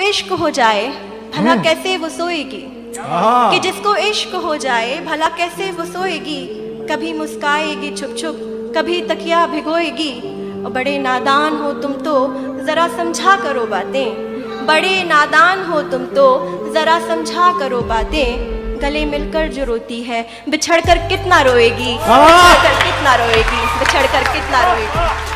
इश्क हो जाए भला कैसे वो सोएगी, कि जिसको इश्क हो जाए भला कैसे वो सोएगी। कभी मुस्काएगी छुप छुप, कभी तकिया भिगोएगी। और बड़े नादान हो तुम तो जरा समझा करो बातें, बड़े नादान हो तुम तो जरा समझा करो बातें। गले मिलकर जो रोती है बिछड़कर कितना रोएगी, बिछड़कर कितना रोएगी, बिछड़कर कितना रोएगी।